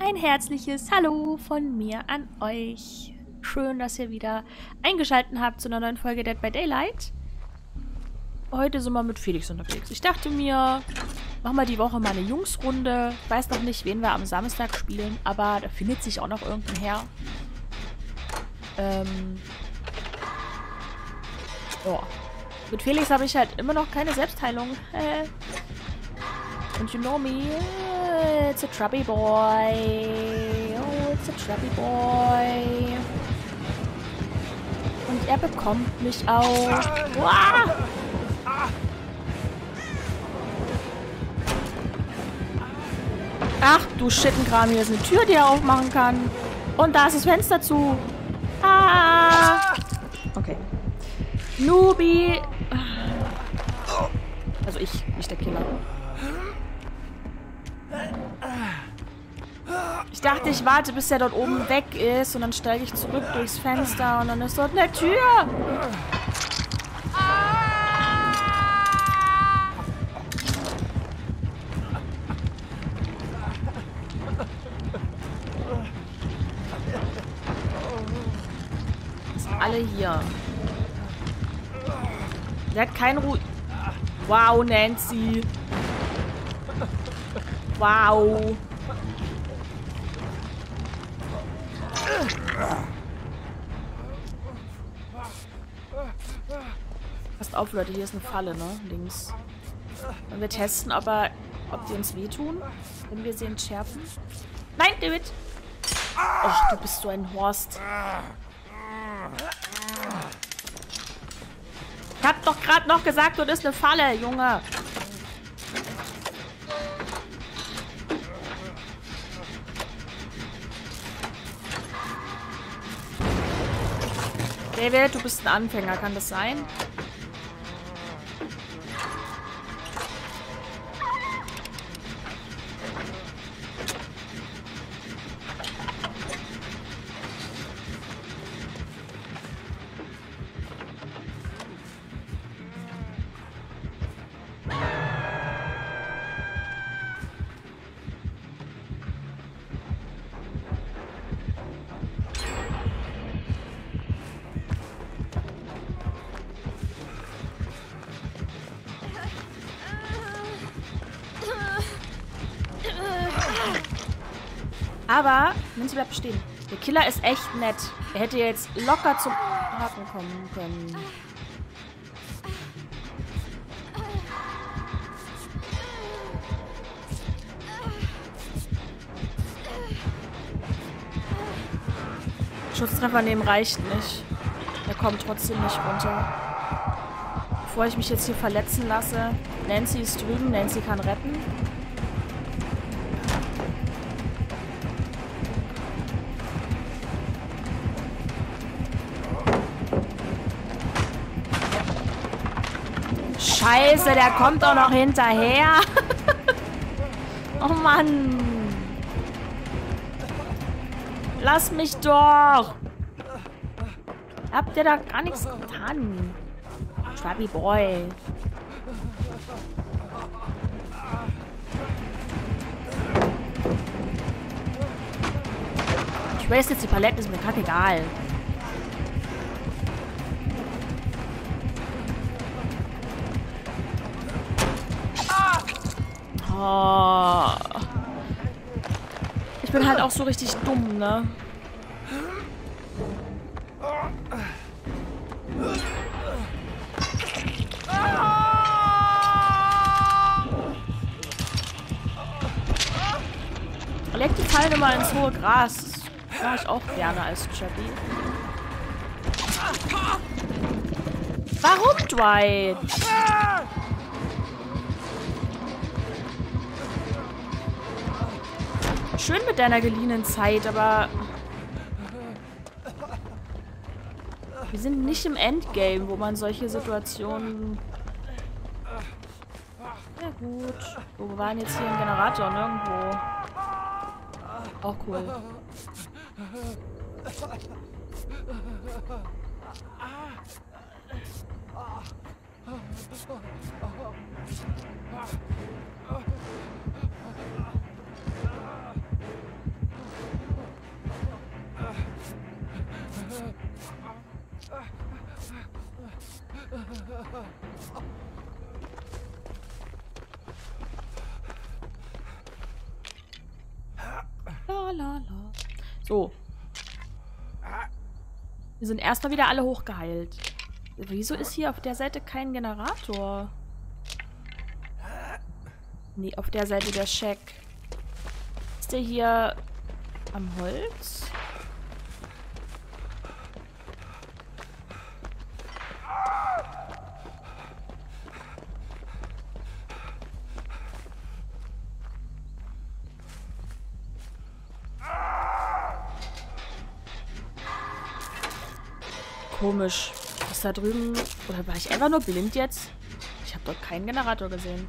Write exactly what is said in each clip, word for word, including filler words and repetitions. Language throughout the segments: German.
Ein herzliches Hallo von mir an euch. Schön, dass ihr wieder eingeschaltet habt zu einer neuen Folge Dead by Daylight. Heute sind wir mit Felix unterwegs. Ich dachte mir, machen wir die Woche mal eine Jungsrunde. Ich weiß noch nicht, wen wir am Samstag spielen, aber da findet sich auch noch irgendein Herr. Ähm. Oh. Mit Felix habe ich halt immer noch keine Selbstheilung. Äh. Und you know me, it's a chubby boy. Oh, it's a chubby boy. Und er bekommt mich auch. Wow. Ach du Schittenkram, hier ist eine Tür, die er aufmachen kann. Und da ist das Fenster zu. Ah. Okay. Nubi. Also ich, nicht der Killer. Ich dachte, ich warte, bis er dort oben weg ist und dann steige ich zurück durchs Fenster und dann ist dort eine Tür. Sind alle hier. Der hat keinen Ruhe. Wow, Nancy. Wow. Passt auf, Leute, hier ist eine Falle, ne? Links. Und wir testen, ob, er, ob die uns wehtun, wenn wir sie entschärfen. Nein, David! Och, du bist so ein Horst. Ich hab doch gerade noch gesagt, das ist eine Falle, Junge. David, du bist ein Anfänger, kann das sein? Aber, Nancy bleibt stehen. Der Killer ist echt nett. Er hätte jetzt locker zum Haken kommen können. Schutztreffer nehmen reicht nicht. Er kommt trotzdem nicht runter. Bevor ich mich jetzt hier verletzen lasse. Nancy ist drüben. Nancy kann retten. Scheiße, der kommt doch noch hinterher. Oh Mann. Lass mich doch. Habt ihr da gar nichts getan? Chubby Boy. Ich waste jetzt die Palette, ist mir kackegal. Oh. Ich bin halt auch so richtig dumm, ne? Leg die Fallen immer ins hohe Gras. Das mache ich auch gerne als Chubby. Warum, Dwight? Schön mit deiner geliehenen Zeit, aber wir sind nicht im Endgame, wo man solche Situationen... Ja gut. Wo waren jetzt hier ein Generator? Nirgendwo. Auch cool. So. Wir sind erstmal wieder alle hochgeheilt. Wieso ist hier auf der Seite kein Generator? Nee, auf der Seite der Shack. Ist der hier am Holz? Komisch. Ist da drüben... Oder war ich einfach nur blind jetzt? Ich habe dort keinen Generator gesehen.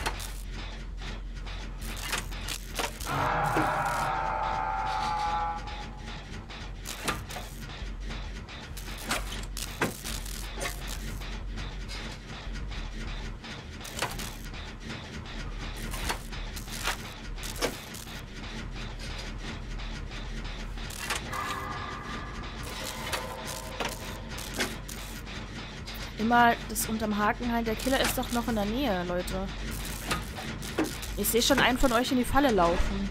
Immer das unterm Haken halt. Der Killer ist doch noch in der Nähe, Leute. Ich sehe schon einen von euch in die Falle laufen.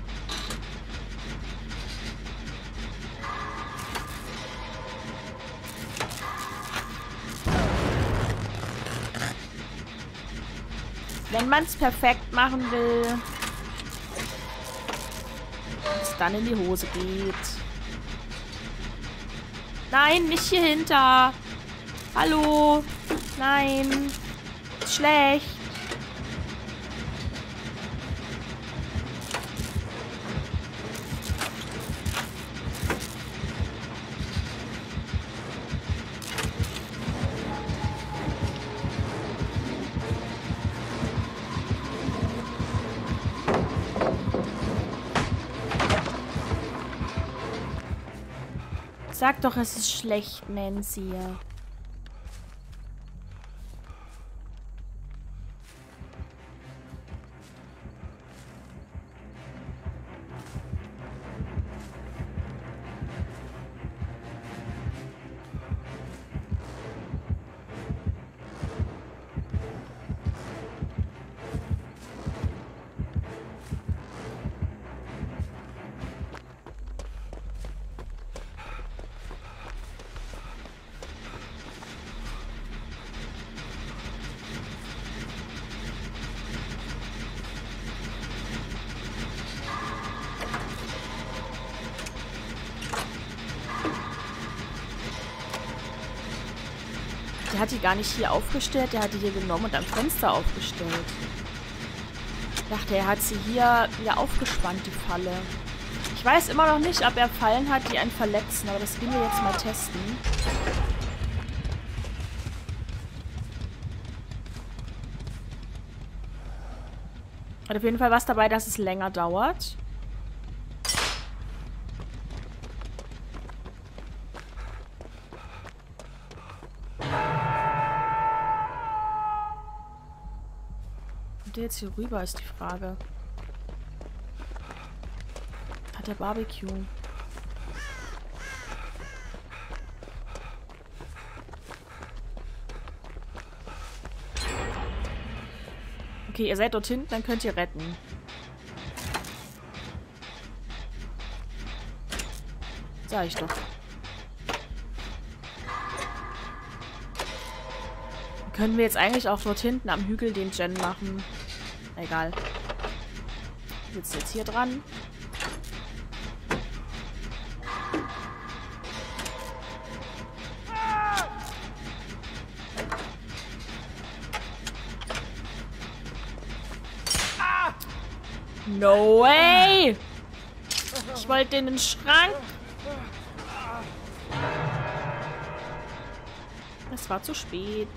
Wenn man es perfekt machen will, es dann in die Hose geht. Nein, nicht hier hinter. Hallo. Nein. Ist schlecht. Sag doch, es ist schlecht, Nancy. Der hat die gar nicht hier aufgestellt, der hat die hier genommen und am Fenster aufgestellt. Ich dachte, er hat sie hier wieder aufgespannt, die Falle. Ich weiß immer noch nicht, ob er Fallen hat, die einen verletzen, aber das gehen wir jetzt mal testen. Hat auf jeden Fall was dabei, dass es länger dauert. Der jetzt hier rüber, ist die Frage. Hat der Barbecue? Okay, ihr seid dort hinten, dann könnt ihr retten. Sag ich doch. Können wir jetzt eigentlich auch dort hinten am Hügel den Gen machen? Egal. Sitzt jetzt hier dran. No way! Ich wollte den in den Schrank. Es war zu spät.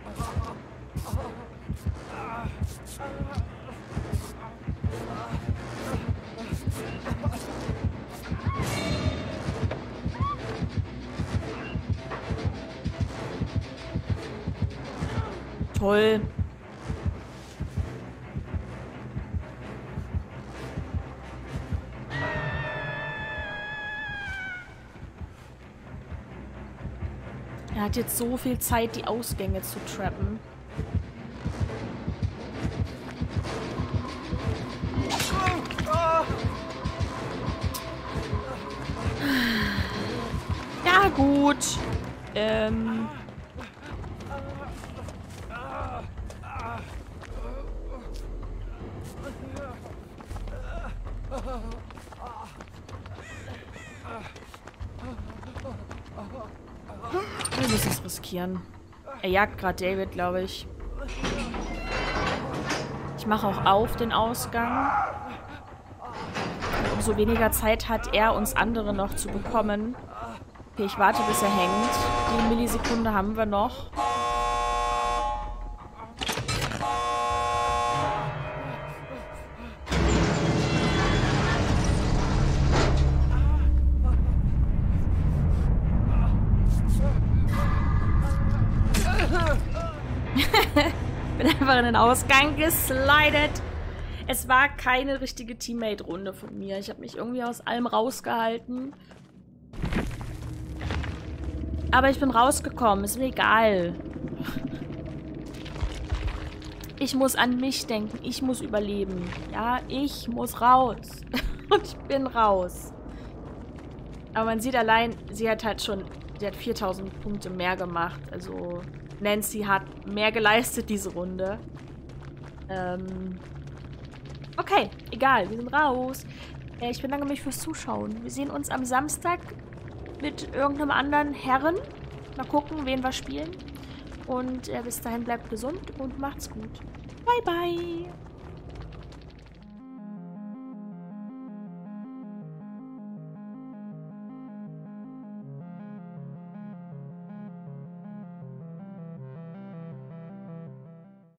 Toll. Er hat jetzt so viel Zeit, die Ausgänge zu trappen. Ja, gut. Ähm... Wir müssen es riskieren. Er jagt gerade David, glaube ich. Ich mache auch auf den Ausgang. Und umso weniger Zeit hat er, uns andere noch zu bekommen. Okay, ich warte, bis er hängt. Die Millisekunde haben wir noch. Bin einfach in den Ausgang geslidet. Es war keine richtige Teammate-Runde von mir. Ich habe mich irgendwie aus allem rausgehalten. Aber ich bin rausgekommen. Ist mir egal. Ich muss an mich denken. Ich muss überleben. Ja, ich muss raus. Und ich bin raus. Aber man sieht allein, sie hat halt schon, sie hat viertausend Punkte mehr gemacht. Also Nancy hat mehr geleistet diese Runde. Ähm okay, egal, wir sind raus. Äh, ich bedanke mich fürs Zuschauen. Wir sehen uns am Samstag mit irgendeinem anderen Herren. Mal gucken, wen wir spielen. Und äh, bis dahin bleibt gesund und macht's gut. Bye, bye.